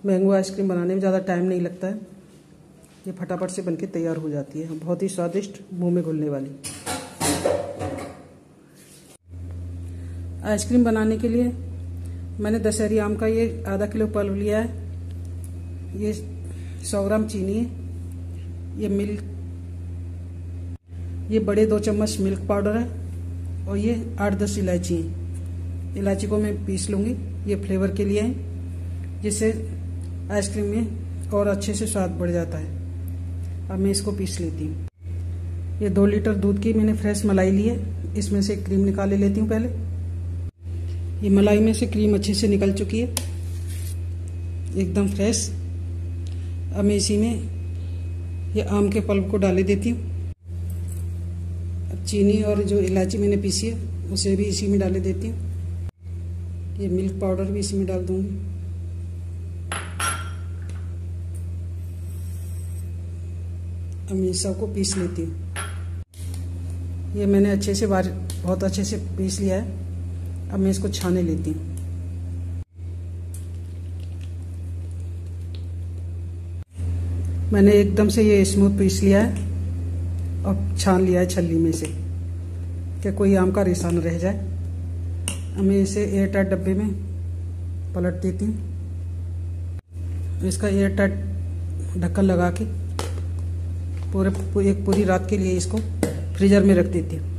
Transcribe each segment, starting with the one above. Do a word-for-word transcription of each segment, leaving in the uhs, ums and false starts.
Mango ice cream बनाने में ज़्यादा टाइम नहीं लगता है, ये फटाफट से बनके तैयार हो जाती है, बहुत ही स्वादिष्ट, मुंह में घुलने वाली। आइसक्रीम बनाने के लिए मैंने दशहरी आम का ये आधा किलो पल्प लिया है, ये सौ ग्राम चीनी है, ये मिल्क, ये बड़े दो चम्मच मिल्क पाउडर है, और ये आठ दस इलायची है। इलायची को मैं पीस लूँगी, ये फ्लेवर के लिए है, जिससे आइसक्रीम में और अच्छे से स्वाद बढ़ जाता है। अब मैं इसको पीस लेती हूँ। ये दो लीटर दूध की मैंने फ्रेश मलाई ली है, इसमें से क्रीम निकाल ले लेती हूँ पहले। ये मलाई में से क्रीम अच्छे से निकल चुकी है, एकदम फ्रेश। अब मैं इसी में ये आम के पल्प को डाले देती हूँ। अब चीनी और जो इलायची मैंने पीसी है उसे भी इसी में डाले देती हूँ। ये मिल्क पाउडर भी इसी में डाल दूँगी। अब मैं सबको पीस लेती हूँ। ये मैंने अच्छे से बार बहुत अच्छे से पीस लिया है। अब मैं इसको छाने लेती हूँ। मैंने एकदम से ये स्मूथ पीस लिया है और छान लिया है छलनी में से, कि कोई आम का रेशा न रह जाए। अब मैं इसे एयर टाइट डब्बे में पलट देती हूँ। इसका एयर टाइट ढक्कन लगा के पूरे एक पूरी रात के लिए इसको फ्रीजर में रख देती हूँ।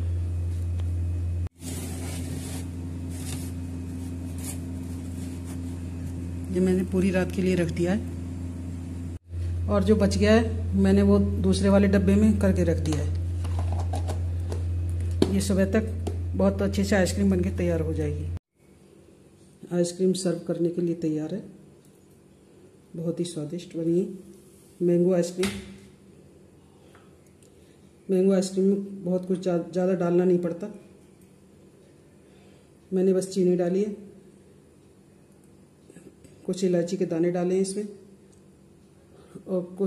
ये मैंने पूरी रात के लिए रख दिया है, और जो बच गया है मैंने वो दूसरे वाले डब्बे में करके रख दिया है। ये सुबह तक बहुत अच्छे से आइसक्रीम बनके तैयार हो जाएगी। आइसक्रीम सर्व करने के लिए तैयार है, बहुत ही स्वादिष्ट बनी है। मैंगो आइसक्रीम मैंगो आइसक्रीम में बहुत कुछ ज़्यादा डालना नहीं पड़ता। मैंने बस चीनी डाली है, कुछ इलायची के दाने डाले हैं इसमें, और कुछ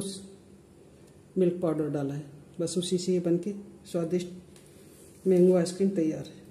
मिल्क पाउडर डाला है। बस उसी से ये बनके स्वादिष्ट मैंगो आइसक्रीम तैयार है।